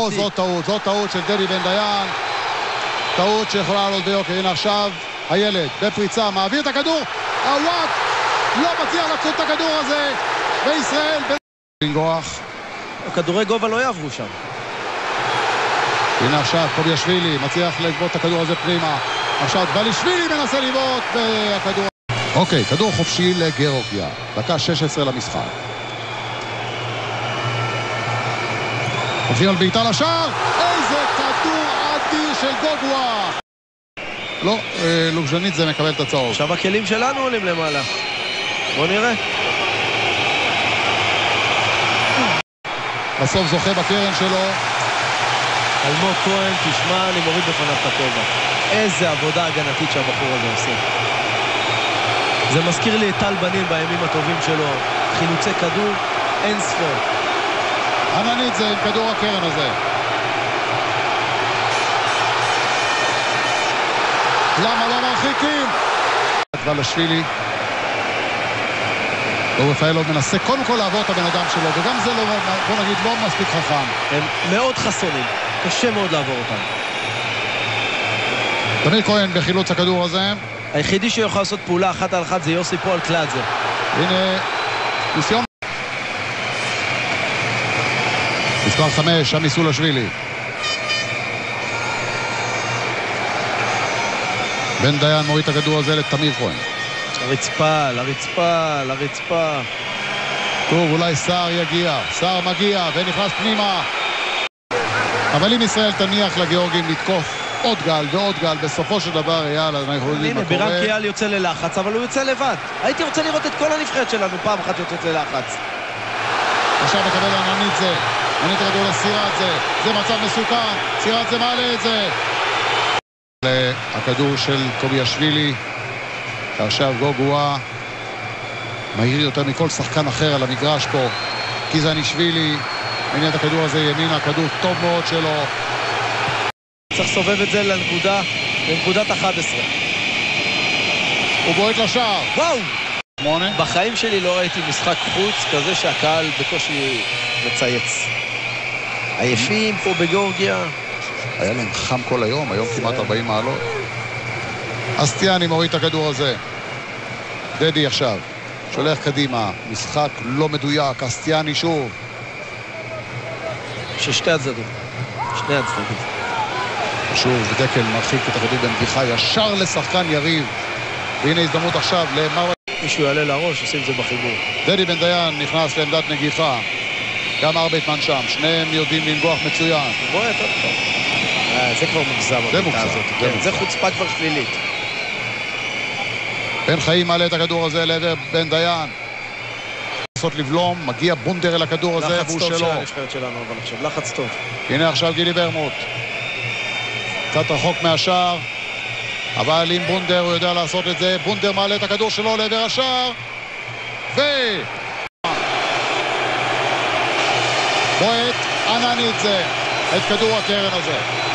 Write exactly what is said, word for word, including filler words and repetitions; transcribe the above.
או, זאת טעות, זאת טעות של דדי בן דיין. טעות שיכולה לעלות ביוקר. הנה עכשיו הילד בפריצה, מעביר את הכדור. הוואט לא מצליח לצוד את הכדור הזה. וישראל לנגוח. הכדורי גובה לא יעברו שם. הנה עכשיו קוביאשווילי מצליח לגבות את הכדור הזה פנימה. עכשיו בלישווילי מנסה לבעוט והכדור... אוקיי, כדור חופשי לגיאורגיה. דקה שש עשרה למשחק. הולכים על בעיטה לשער. איזה כדור אדיר של גוגווה. לא, לוגז'נית זה מקבל את הצהוב. עכשיו הכלים שלנו עולים למעלה. בוא נראה. בסוף זוכה בקרן שלו. אלמוג כהן, תשמע, אני מוריד בפניו את הכובע. איזה עבודה הגנתית שהבחור הזה עושה. זה מזכיר לי את טל בנין בימים הטובים שלו. חילוצי כדור, אין ספור. עננית זה עם כדור הקרן הזה. למה לא מרחיקים? ולשווילי. לא רפאלוב מנסה קודם כל לעבור את הבן אדם שלו, וגם זה לא, בוא נגיד, לא מספיק חכם. הם מאוד חסונים. קשה מאוד לעבור אותם. תמיר כהן בחילוץ הכדור הזה. היחידי שיוכל לעשות פעולה אחת על אחת זה יוסי פועל קלאדזה. הנה, ניסיון. מספר חמש, אמיסולשווילי. בן דיין מוריד את הכדור הזה לתמיר כהן. לרצפה, לרצפה, לרצפה. טוב, אולי סער יגיע. סער מגיע ונכנס פנימה. אבל אם ישראל תניח לגיאורגים לתקוף עוד גל ועוד גל, בסופו של דבר יאללה, אנחנו יודעים מה קורה. הנה, בירם קיאל יוצא ללחץ, אבל הוא יוצא לבד. הייתי רוצה לראות את כל הנבחרת שלנו פעם אחת יוצאת ללחץ. עכשיו מקבל עננית זה. עננית הכדור לסירת זה. זה מצב מסוכן. סירת זה מעלה את זה. הכדור של קוביאשווילי. עכשיו גוגווה מהיר יותר מכל שחקן אחר על המגרש פה. קיזנישווילי הנה את הכדור הזה ימינה, כדור טוב מאוד שלו. צריך לסובב את זה לנקודה, לנקודת אחת עשרה. הוא בועט לשער. וואו! שמונה. בחיים שלי לא ראיתי משחק חוץ כזה שהקהל בקושי מצייץ. עייפים פה בגיאורגיה. היה להם חם כל היום, היום כמעט ארבעים מעלות. אסטיאני מוריד את הכדור הזה. דדי עכשיו. שולח קדימה. משחק לא מדויק. אסטיאני שוב. ששתי הצדדים. שני הצדדים. שוב, דקל מרחיק את הכדור בנגיחה ישר לשחקן יריב. והנה הזדמנות עכשיו למר... מישהו יעלה לראש, עושים את זה בחיבור. דדי בן דיין נכנס לעמדת נגיחה. גם ארבייטמן שם. שניהם יודעים לנגוח מצוין. בוא, יותר טוב. זה כבר מוגזם. זה מוגזם. זה חוצפה כבר שלילית. בן חיים מעלה את הכדור הזה לעבר בן דיין. לעשות לבלום, מגיע בונדר אל הכדור הזה, והוא שלו. לחץ טוב שהנבחרת שלנו, אבל עכשיו לחץ טוב. הנה עכשיו גילי ברמוט. קצת רחוק מהשער, אבל עם בונדר הוא יודע לעשות את זה. בונדר מעלה את הכדור שלו לעבר השער, ו... בועט עננית זה את כדור הקרן הזה.